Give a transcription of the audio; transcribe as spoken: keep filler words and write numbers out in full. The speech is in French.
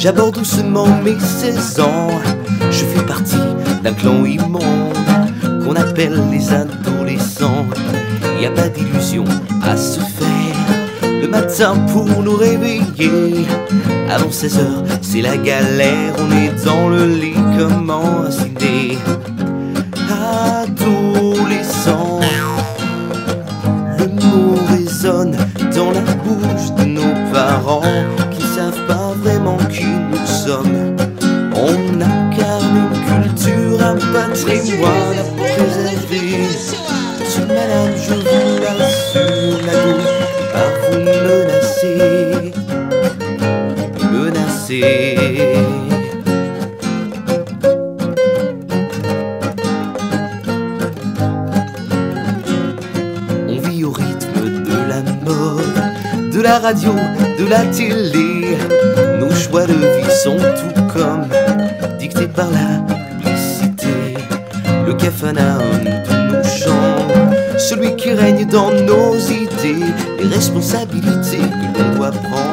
J'aborde doucement mes seize ans. Je fais partie d'un clan immonde qu'on appelle les adolescents. Y a pas d'illusion à se faire le matin pour nous réveiller. Avant seize heures, c'est la galère, on est dans le lit comme enraciné. Adolescent, le mot résonne dans la bouche de nos parents qui ne savent pas vraiment qui nous sommes. On incarne une culture, un patrimoine à préserver. Monsieur, madame, je vous l'assure, la gauche par vous menacer, menacer. On vit au rythme de la mode, de la radio, de la télé. Nos choix de vie sont tout comme dictés par la publicité. Le capharnaüm de nos chambres, celui qui règne dans nos idées, les responsabilités que l'on doit prendre.